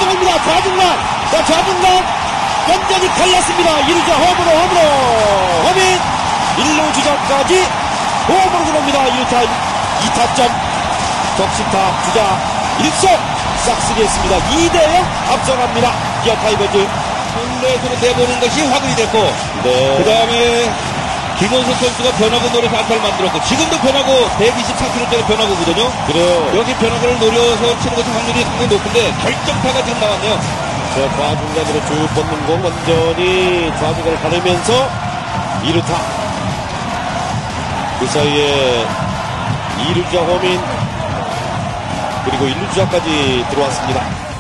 가져갑니다. 좌중간. 자, 좌중간. 완전히 갈랐습니다. 1루자 홈으로. 허민 1루 주자까지 홈으로 들어옵니다. 1루타 2타점. 적시타 주자 1속 싹쓸이 했습니다. 2대0 앞서갑니다. 기아 타이거즈. 볼넷으로 내보는 것이 화근이 됐고, 네. 그 다음에 김원석 선수가 변화구 노려서 안타를 만들었고, 지금도 변화구 124km짜리 변화구거든요. 그래요. 여기 변화구를 노려서 치는 것이 확률이 상당히 높은데 결정타가 지금 나왔네요. 자, 좌중간으로 쭉 뻗는 공 완전히 좌중간을 가르면서 2루타. 그 사이에 2루자 허민 그리고 1루주자까지 들어왔습니다.